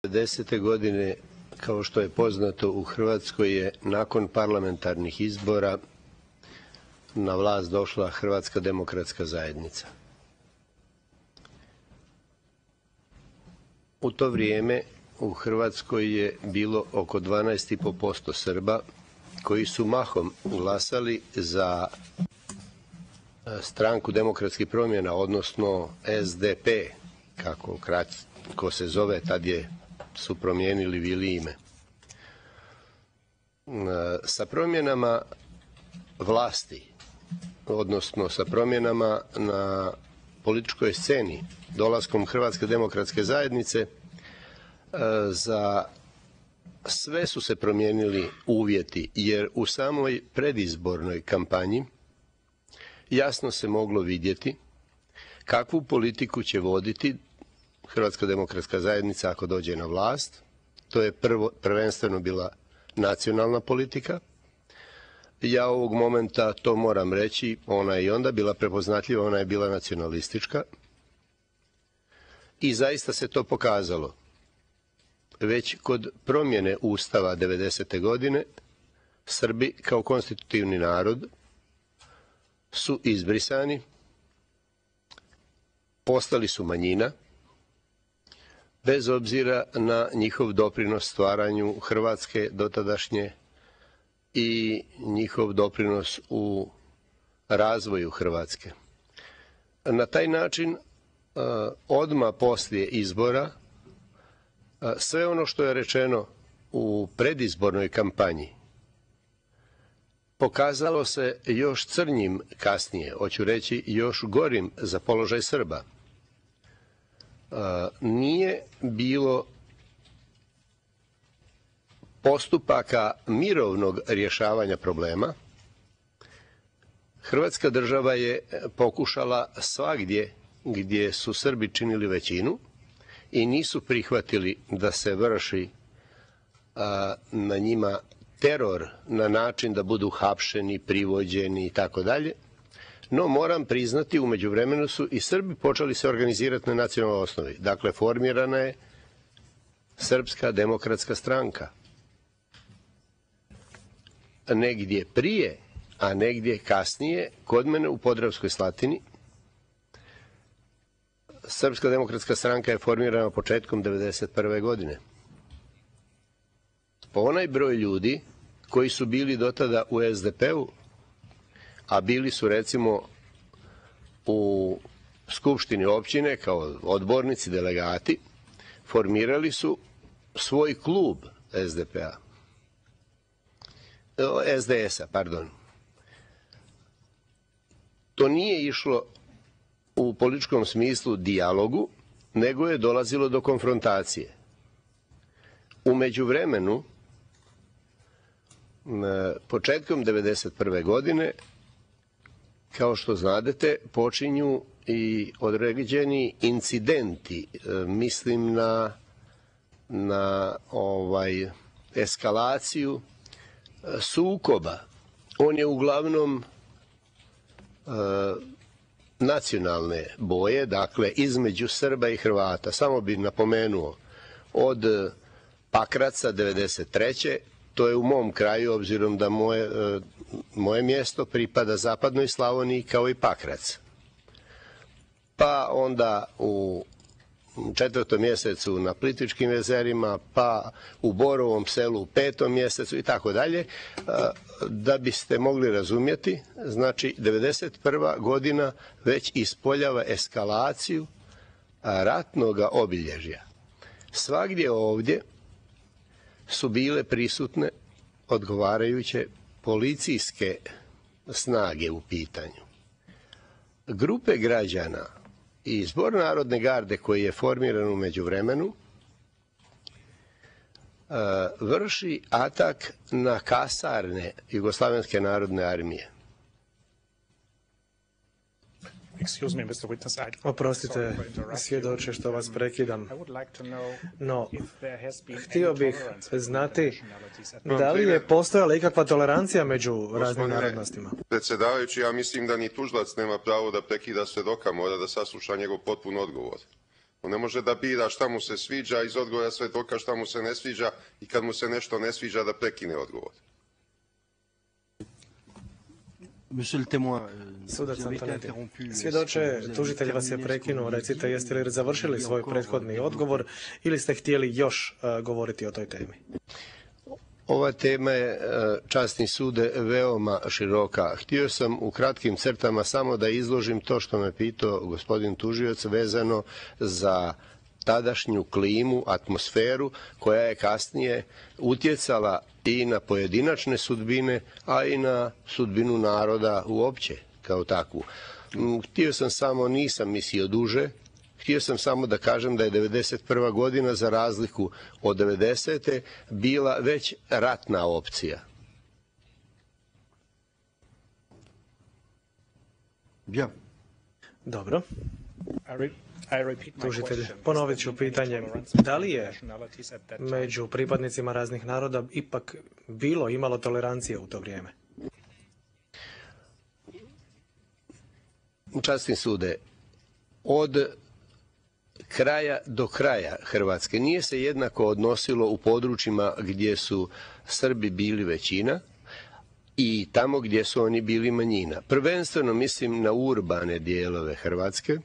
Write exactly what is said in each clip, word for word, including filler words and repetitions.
devedesete godine, kao što je poznato, u Hrvatskoj je nakon parlamentarnih izbora na vlast došla Hrvatska demokratska zajednica. U to vrijeme u Hrvatskoj je bilo oko dvanaest i po posto Srba koji su mahom glasali za Stranku demokratskih promjena, odnosno S D P, kako kratko se zove, tad je su promijenili vili ime. Sa promjenama vlasti, odnosno sa promjenama na političkoj sceni, dolaskom Hrvatske demokratske zajednice, za sve su se promijenili uvjeti, jer u samoj predizbornoj kampanji jasno se moglo vidjeti kakvu politiku će voditi Hrvatska demokratska zajednica ako dođe na vlast. To je prvo, prvenstveno bila nacionalna politika. Ja ovog momenta to moram reći, ona je i onda bila prepoznatljiva, ona je bila nacionalistička. I zaista se to pokazalo. Već kod promjene Ustava devedesete godine, Srbi kao konstitutivni narod su izbrisani, postali su manjina, bez obzira na njihov doprinos stvaranju Hrvatske dotadašnje i njihov doprinos u razvoju Hrvatske. Na taj način, odmah poslije izbora, sve ono što je rečeno u predizbornoj kampanji pokazalo se još crnjim kasnije, hoću reći još gorim za položaj Srba. Nije bilo postupaka mirovnog rješavanja problema. Hrvatska država je pokušala svagdje gdje su Srbi činili većinu i nisu prihvatili da se vrši a, na njima teror na način da budu hapšeni, privođeni i tako dalje. No moram priznati, u međuvremenu su i Srbi počeli se organizirati na nacionalnoj osnovi. Dakle, formirana je Srpska demokratska stranka. Negdje prije, a negdje kasnije, kod mene u Podravskoj Slatini, Srpska demokratska stranka je formirana početkom devedeset prve godine. Po onaj broj ljudi koji su bili do tada u S D P-u, a bili su recimo u skupštini općine kao odbornici, delegati, formirali su svoj klub S D P-a. S D S-a, pardon. To nije išlo u političkom smislu dijalogu, nego je dolazilo do konfrontacije. U međuvremenu, početkom devedeset prve godine, kao što znadete, počinju i određeni incidenti, mislim na, na ovaj, eskalaciju sukoba. On je uglavnom e, nacionalne boje, dakle između Srba i Hrvata. Samo bih napomenuo, od Pakraca devedeset treće to je u mom kraju, obzirom da moje, moje mjesto pripada zapadnoj Slavoniji kao i Pakrac. Pa onda u četvrtom mjesecu na Plitvičkim jezerima, pa u Borovom selu u petom mjesecu i tako dalje. Da biste mogli razumjeti, znači devedeset prva godina već ispoljava eskalaciju ratnog obilježja. Svagdje ovdje su bile prisutne odgovarajuće policijske snage u pitanju. Grupe građana i Zbor narodne garde koji je formiran u međuvremenu vrši atak na kasarne Jugoslavenske narodne armije. Oprostite, svjedoče što vas prekidam. No, htio bih znati da li je postojala ikakva tolerancija među raznim narodnostima? Predsjedavajući, ja mislim da ni tužilac nema pravo da prekida svjedoka, mora da sasluša njegov potpun odgovor. On ne može da bira šta mu se sviđa, iz odgovora svedoka šta mu se ne sviđa i kad mu se nešto ne sviđa da prekine odgovor. Sudac Antonetti, svjedoče, tužitelj vas je prekinuo. Recite, jeste li završili svoj prethodni odgovor ili ste htjeli još uh, govoriti o toj temi? Ova tema je, časni sude, veoma široka. Htio sam u kratkim crtama samo da izložim to što me pitao gospodin tužioc vezano za tadašnju klimu, atmosferu koja je kasnije utjecala i na pojedinačne sudbine, a i na sudbinu naroda uopće kao takvu. Htio sam samo, nisam mislio duže, htio sam samo da kažem da je devedeset prva godina za razliku od devedesete bila već ratna opcija. Bien. Dobro. Tužitelj, ponovit ću pitanje. Da li je među pripadnicima raznih naroda ipak bilo, imalo tolerancije u to vrijeme? Časni sude, od kraja do kraja Hrvatske nije se jednako odnosilo u područjima gdje su Srbi bili većina i tamo gdje su oni bili manjina. Prvenstveno mislim na urbane dijelove Hrvatske.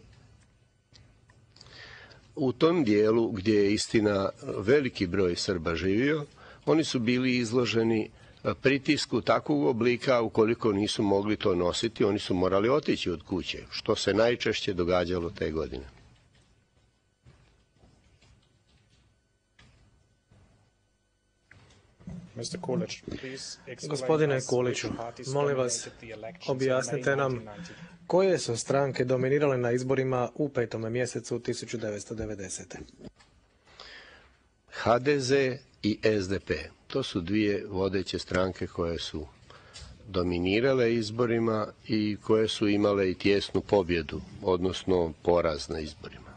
U tom dijelu gdje je istina veliki broj Srba živio, oni su bili izloženi pritisku takvog oblika, ukoliko nisu mogli to nositi, oni su morali otići od kuće, što se najčešće događalo te godine. Gospodine Kuliću, molim vas, objasnite nam koje su stranke dominirale na izborima u petome mjesecu tisuću devetsto devedesete. H D Z i S D P. To su dvije vodeće stranke koje su dominirale izborima i koje su imale i tjesnu pobjedu, odnosno poraz na izborima.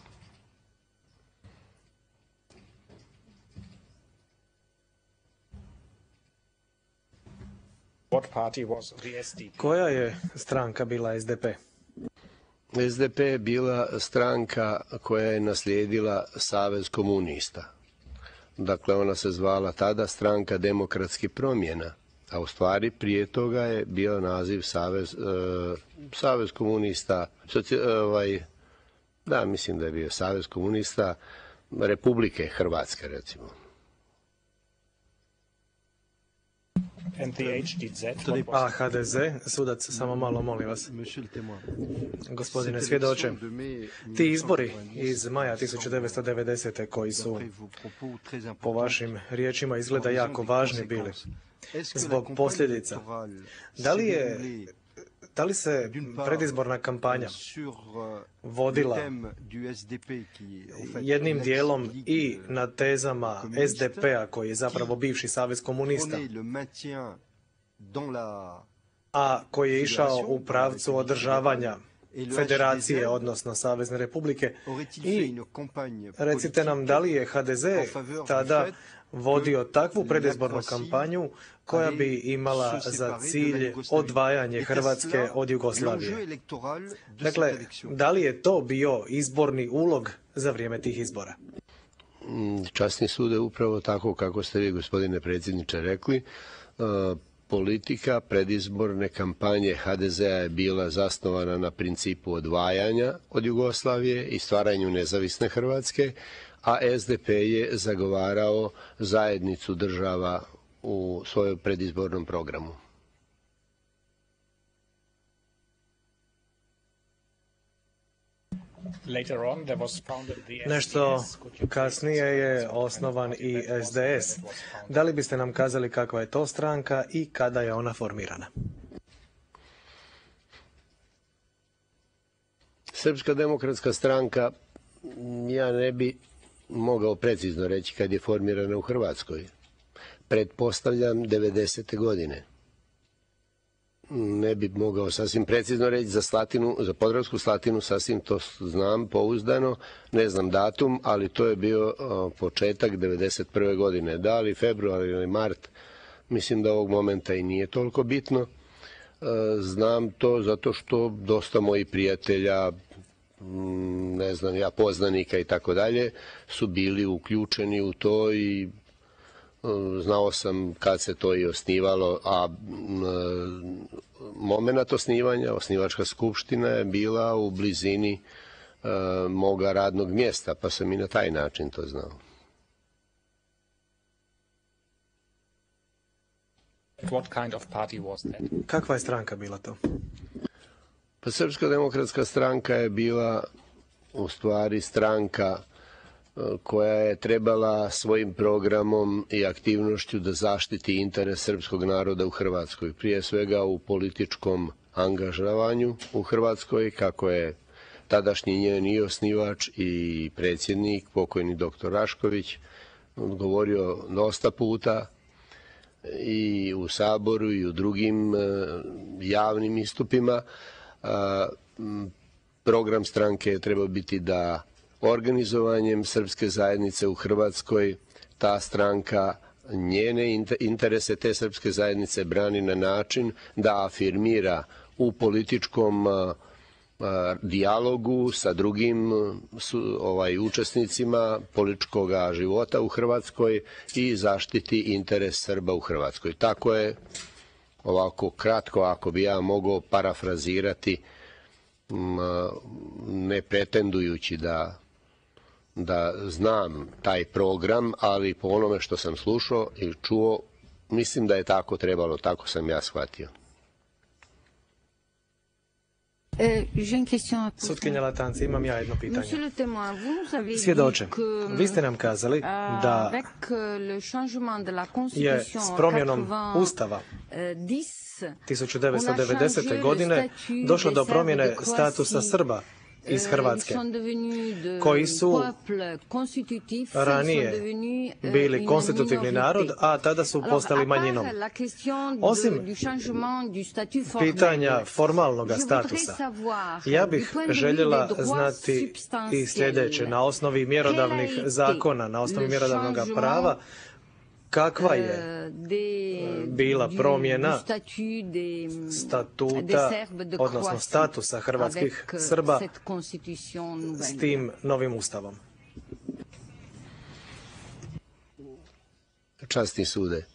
Koja je stranka bila S D P? S D P je bila stranka koja je naslijedila Savez komunista. Dakle, ona se zvala tada Stranka demokratskih promjena, a u stvari prije toga je bio naziv Savez, uh, Savez komunista, soci, ovaj, da, mislim da je bio Savez komunista Republike Hrvatske, recimo. A H D Z, sudac, samo malo molim vas. Gospodine svjedoče, ti izbori iz maja tisuću devetsto devedesete koji su po vašim riječima izgleda jako važni bili zbog posljedica. Da li je Da li se predizborna kampanja vodila jednim dijelom i na tezama S D P-a, koji je zapravo bivši Savez komunista, a koji je išao u pravcu održavanja federacije, odnosno Savezne republike? I recite nam, da li je H D Z tada vodio takvu predizbornu kampanju koja bi imala za cilj odvajanje Hrvatske od Jugoslavije? Dakle, da li je to bio izborni ulog za vrijeme tih izbora? Časni sud je upravo tako kako ste vi, gospodine predsjedniče, rekli. Politika predizborne kampanje H D Z-a je bila zasnovana na principu odvajanja od Jugoslavije i stvaranju nezavisne Hrvatske, a S D P je zagovarao zajednicu država u svojom predizbornom programu. Nešto kasnije je osnovan i S D S. Da li biste nam kazali kakva je to stranka i kada je ona formirana? Srpska demokratska stranka, ja ne bi mogao precizno reći kad je formirana u Hrvatskoj. Pretpostavljam devedesete godine. Ne bi mogao sasvim precizno reći za Slatinu, za Podravsku Slatinu, sasvim to znam pouzdano, ne znam datum, ali to je bio početak devedeset prve godine. Da li februar ili mart, mislim da ovog momenta i nije toliko bitno. Znam to zato što dosta mojih prijatelja ne znam ja, poznanika i tako dalje, su bili uključeni u to i znao sam kad se to i osnivalo, a moment osnivanja, osnivačka skupština je bila u blizini moga radnog mjesta, pa sam i na taj način to znao. What kind of party was that? Kakva je stranka bila to? Pa Srpska demokratska stranka je bila u stvari stranka koja je trebala svojim programom i aktivnošću da zaštiti interes srpskog naroda u Hrvatskoj. Prije svega u političkom angažavanju u Hrvatskoj, kako je tadašnji njen i osnivač i predsjednik, pokojni doktor Rašković, govorio dosta puta i u Saboru i u drugim javnim istupima. Program stranke je trebao biti da organizovanjem srpske zajednice u Hrvatskoj ta stranka njene interese te srpske zajednice brani na način da afirmira u političkom dijalogu sa drugim ovaj, učesnicima političkog života u Hrvatskoj i zaštiti interes Srba u Hrvatskoj. Tako je, ovako kratko, ako bi ja mogao parafrazirati, ne pretendujući da da znam taj program, ali po onome što sam slušao i čuo, mislim da je tako trebalo, tako sam ja shvatio. Sutkinja Latanci, imam ja jedno pitanje. Svjedoče, vi ste nam kazali da je s promjenom Ustava tisuću devetsto devedesete. godine došlo do promjene statusa Srba iz Hrvatske, koji su ranije bili konstitutivni narod, a tada su postali manjinom. Osim pitanja formalnog statusa, ja bih željela znati i sljedeće. Na osnovi mjerodavnih zakona, na osnovi mjerodavnog prava, kakva je bila promjena statuta, odnosno statusa hrvatskih Srba s tim novim ustavom? Časni sude,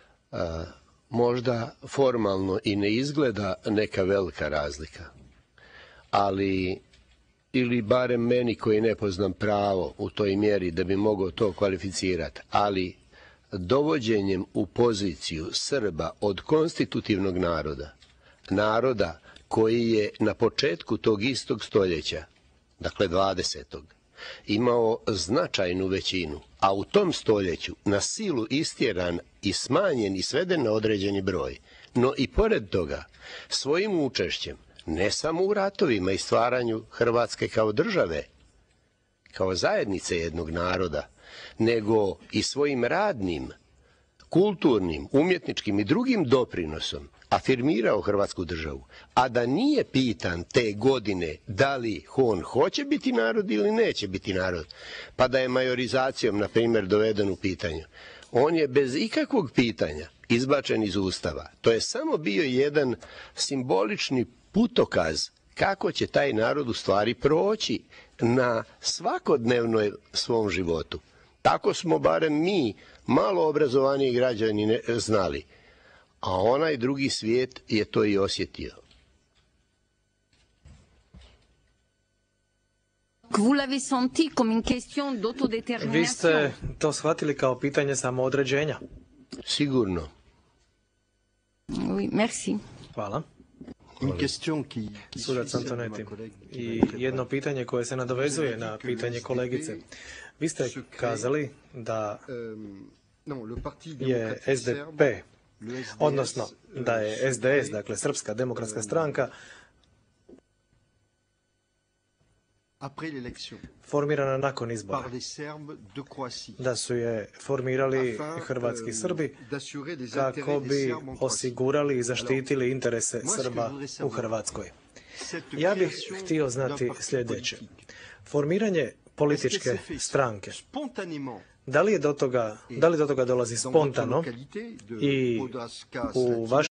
možda formalno i ne izgleda neka velika razlika, ali ili barem meni koji ne poznam pravo u toj mjeri da bi mogao to kvalificirati, ali dovođenjem u poziciju Srba od konstitutivnog naroda, naroda koji je na početku tog istog stoljeća, dakle dvadesetog, imao značajnu većinu, a u tom stoljeću na silu istjeran i smanjen i sveden na određeni broj, no i pored toga svojim učešćem, ne samo u ratovima i stvaranju Hrvatske kao države, kao zajednice jednog naroda, nego i svojim radnim, kulturnim, umjetničkim i drugim doprinosom afirmirao Hrvatsku državu, a da nije pitan te godine da li on hoće biti narod ili neće biti narod, pa da je majorizacijom, na primjer, doveden u pitanje. On je bez ikakvog pitanja izbačen iz Ustava. To je samo bio jedan simbolični putokaz kako će taj narod u stvari proći na svakodnevnoj svom životu. Tako smo barem mi, malo obrazovaniji građani, znali. A onaj drugi svijet je to i osjetio. Vi ste to shvatili kao pitanje samoodređenja? Sigurno. Hvala. Sudac Antonetti. I jedno pitanje koje se nadovezuje na pitanje kolegice. Vi ste kazali da je S D P, odnosno da je S D S, dakle Srpska demokratska stranka, formirana nakon izbora, da su je formirali hrvatski Srbi kako bi osigurali i zaštitili interese Srba u Hrvatskoj. Ja bih htio znati sljedeće. Formiranje političke stranke, da li je do toga, da li do toga dolazi spontano i u vašem